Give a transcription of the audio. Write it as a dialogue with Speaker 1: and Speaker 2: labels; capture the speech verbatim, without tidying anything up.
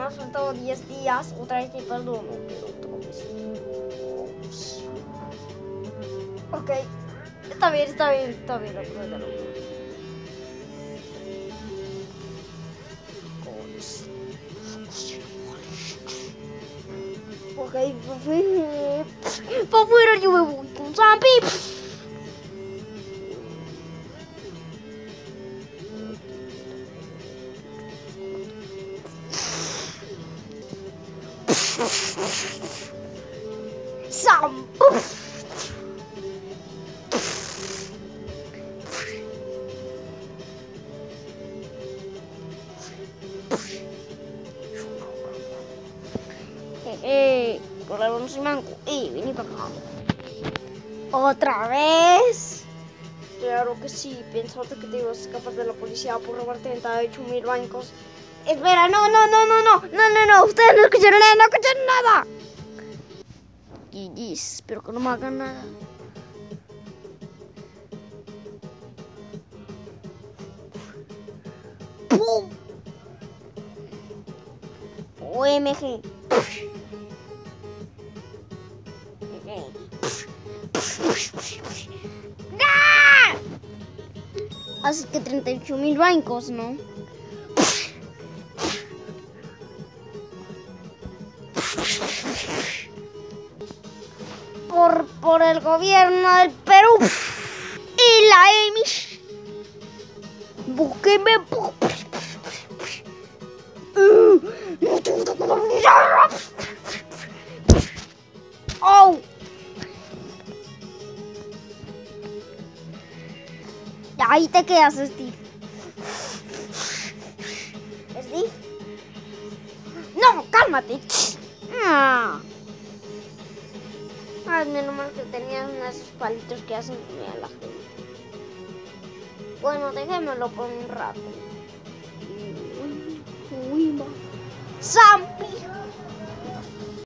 Speaker 1: me han faltado diez días, otra vez te perdono, pero otra vez no. Ok, está bien, está bien, está bien, aprovechalo. Ok, para afuera yo me voy con Zampi. Sam. Eh, claro, no soy manco. Eh, vení para acá. ¿Otra vez? Claro que sí. Pensaste que te ibas a escapar de la policía por robar treinta y ocho mil bancos. Espera, no, no, no, no, no, no, no, no. Ustedes no escucharon nada, no escucharon nada. G G, espero que no me hagan nada. ¡Pum! O M G. ¡Ah! Así que treinta y ocho mil bancos, ¿no? Por, por el gobierno del Perú y la E M I. Búsquenme. Oh. Ahí te quedas, Steve. Steve. No, cálmate. Ah. Ay, menos mal que tenías unos palitos que hacen a la gente. Bueno, déjemelo por un rato. Uy, uy, Zampi.